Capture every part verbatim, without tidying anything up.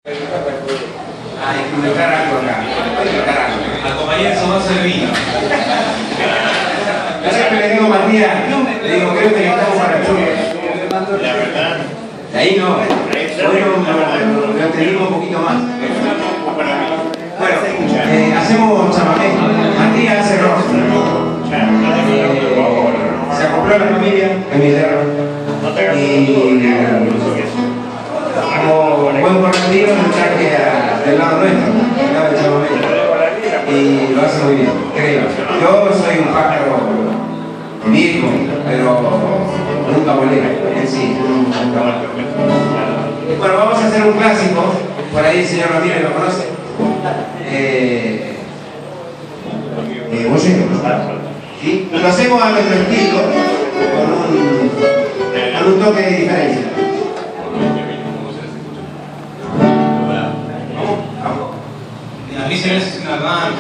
A instrumentar algo acá. Acompañar su vaso de vino. Yo siempre le digo a Matías, le digo, creo que estamos para el show. La verdad. De ahí no. Hoy lo, lo, lo entendimos un poquito más. Bueno, eh, hacemos chamamé. Matías hace rock. Eh, se acopló a la familia, en mi terra. Y como buen correctivo lo traje a, del lado nuestro, del lado del chamamé. Y lo hace muy bien, creo. Yo soy un pájaro viejo, pero nunca volé en sí. Nunca volé. Bueno, vamos a hacer un clásico. Por ahí el señor Ramírez lo conoce. Eh, eh, bolero, ¿no? ¿Sí? Y lo hacemos a nuestro estilo, con un, con un toque de diferencia. A mí se me hace una mancha.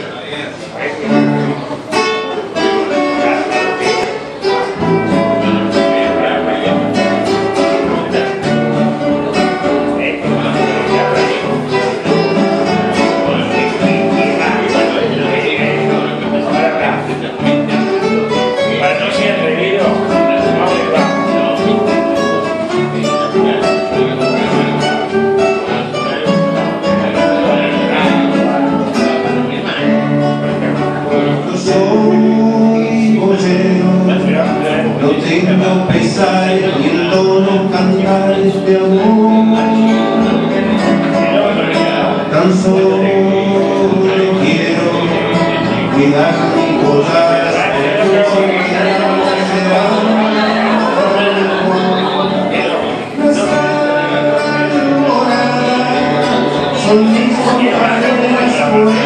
No tengo pesar y el tono cantar este amor. Tan solo quiero cuidar mi collar. Son mis compañeras.